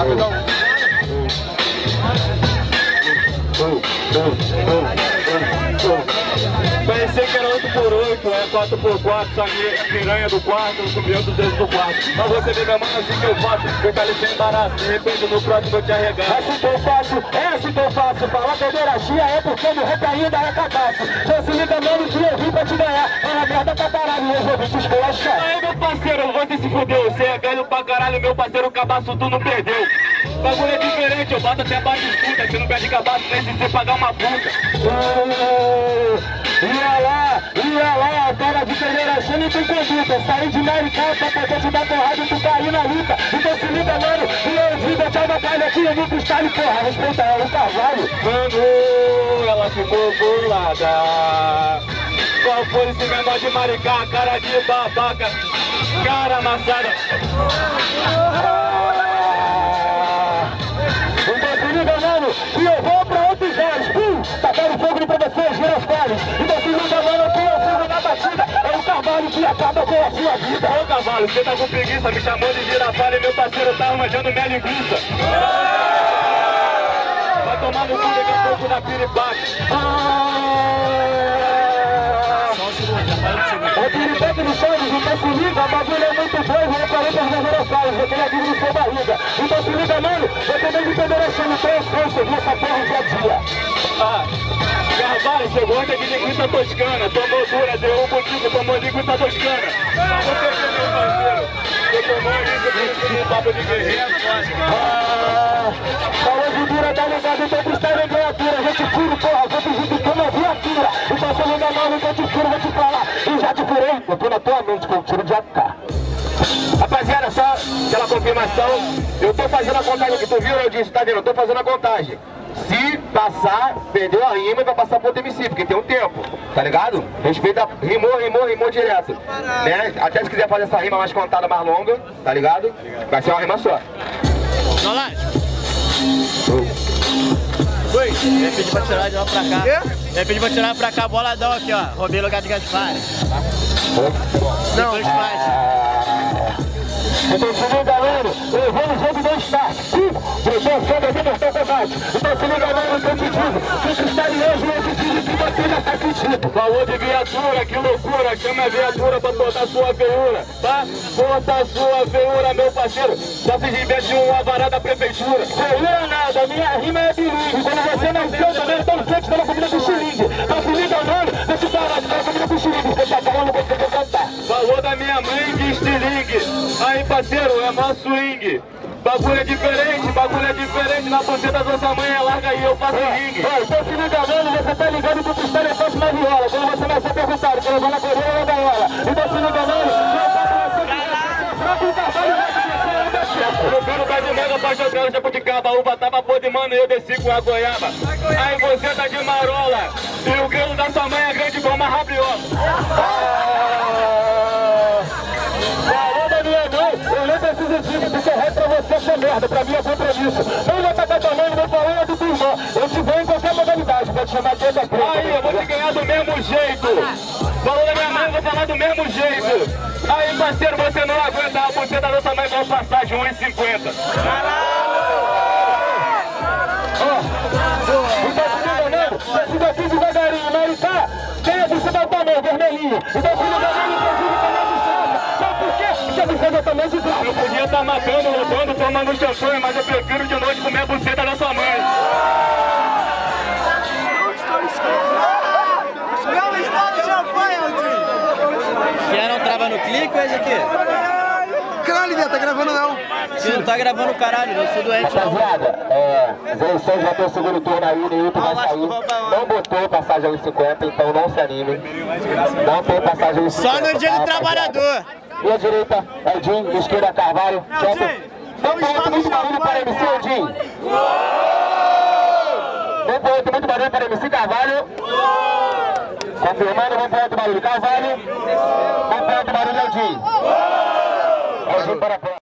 Rapidão. Pensei que era 8x8, é 4x4, só que piranha do quarto, subiu dos dedos do quarto. Mas você vê minha mão assim que eu faço, fica ali sem embaraço, de repente no próximo eu te arregaço. É assim que eu faço, é assim que eu faço. Falar pederastia é porque no rap ainda é cabaço. Então se liga mano que eu vim pra te ganhar. É uma merda pra caralho, eu vou vir te esculachar. Aí meu parceiro, você se fudeu, você é velho pra caralho, meu parceiro, o cabaço tu não perdeu. Bagulho é diferente, eu boto até baixo escuta, você não perde cabaço nem se você pagar uma puta. Ia lá, cara de pederastia não tem conduta. Saí de Maricá pra poder te dar porrada e tu cair na luta. Então se liga mano, e eu digo, tchau na palha aqui, eu nunca estalho, porra, respeita ela, o Carvalho. Mano, ela ficou bolada. Qual foi esse menor de Maricá, cara de babaca, cara amassada. Então se liga mano, que eu vou pra outros ares. Tacaram fogo em professores girafales. Então se liga mano, que eu fogo na batida. É o Carvalho que acaba com a sua vida. Ô Carvalho, você tá com preguiça, me chamou de girafale e meu parceiro tá arranjando minha linguiça. Vai tomar no cu daqui a pouco na piripaque. É piripaque no Chaves, então se liga, a bagulho é muito doido, eu falei pras minhas girafales, eu tenho a vida no seu barriga. Então se liga mano, você tem que entender achando transforça nessa porra dia a dia. Carvalho, você gosta de linguiça toscana, tomou dura, derruba o tipo, tomou linguiça toscana. Você que é meu parceiro, você tomou isso com papo de guerreiro. Falou de dura, tá ligado, então freestyle é criatura, eu te tiro, porra, vou pedir que toma viatura. Então se liga mano, que eu te tiro, vou te falar, e já te furei, eu tô na tua mente com um tiro de AK. Rapaziada, só aquela confirmação, eu tô fazendo a contagem que tu viu, eu disse, tá vendo, eu tô fazendo a contagem. Se passar, perdeu a rima e vai passar pro outro MC, porque tem um tempo, tá ligado? Respeita, rimou direto, né? Até se quiser fazer essa rima mais contada, mais longa, tá ligado? Vai ser uma rima só. Oi, ia pedir pra tirar de lá pra cá. Ia pedir pra tirar pra cá, boladão aqui, ó. Roubei lugar de Gaspar. Não. Então se liga mano, eu vou no jogo do start. Eu tô sendo aqui no seu combate. Então se liga mano, que eu te digo, que tu está hoje, eu te digo que você já tá sentindo. Falou de viatura, que loucura, chama a viatura pra botar sua feiura, tá? Bota sua feiura, meu parceiro, só se diverte uma vara da prefeitura. Feiura nada, minha rima é bilingue. Quando você nasceu também, eu tô no frente da comida do xilingue. Então se liga mano, deixa eu falar de comida do xilingue. Você tá falando, você vai cantar. Falou da minha mãe de estilingue. Aí parceiro, é mó swing. Bagulho é diferente, na buceta da sua mãe é larga e eu faço ringue. Então se liga mano, você tá ligado que o freestyle é fácil na viola. Quando você vai ser perguntado, quando eu vou na coroa ou na gaiola. Então se liga mano, eu faço você que frango e Carvalho vai começar a dar chefe. Eu viro pé de manga pra jogar o jabuticaba, a uva tava podre, mano, e eu desci com a goiaba. Aí você tá de marola, e o grelo da sua mãe é grande como uma rabriola. Eu nem preciso disso, porque o resto pra você é merda, pra mim é compromisso. Não vai atacar tua mãe, não vou falar do tua irmã. Eu te vou em qualquer modalidade, pode chamar de outra preta. Aí, eu vou te ganhar do mesmo jeito. Falou da minha mãe, eu vou falar do mesmo jeito. Aí, parceiro, você não aguenta, a buceta da sua mãe vai passar de 1,50. Então se liga, mano, desce daqui devagarinho, Maricá, quem é você da tua mão, vermelhinho? Então se liga, mano, que eu digo que não desgraça. Sabe por quê? Porque a buceta também de graça. Eu podia estar matando, roubando, tomando champanhe, mas eu prefiro de noite comer a buceta da sua mãe. Não está de champanhe, Aldinho. Quer não trava no clique ou esse aqui? Caralho, Via, tá gravando não. Você não tá gravando o caralho, eu sou doente. Rapaziada, as eleições vai ter o segundo turno aí, nenhum vai sair. Não botou passagem aos 50, então não se anime. Não tem passagem aos 50. Só no dia do trabalhador. Minha direita, Edinho, esquerda, Carvalho. Não pode muito barulho para MC, Edinho. Não pode muito barulho para MC, Carvalho. Confirmando, não pode barulho, Carvalho. Não pode barulho, Edinho. Edinho para a